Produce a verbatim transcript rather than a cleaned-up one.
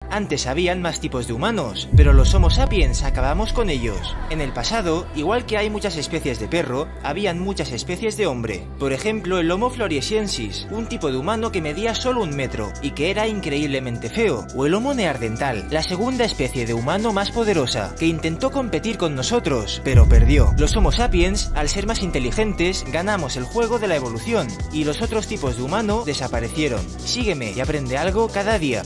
Antes habían más tipos de humanos, pero los Homo sapiens acabamos con ellos. En el pasado, igual que hay muchas especies de perro, habían muchas especies de hombre. Por ejemplo, el Homo floresiensis, un tipo de humano que medía solo un metro y que era increíblemente feo, o el Homo neandertal, la segunda especie de humano más poderosa, que intentó competir con nosotros, pero perdió. Los Homo sapiens, al ser más inteligentes, ganamos el juego de la evolución, y los otros tipos de humano desaparecieron. Sígueme y aprende algo cada día.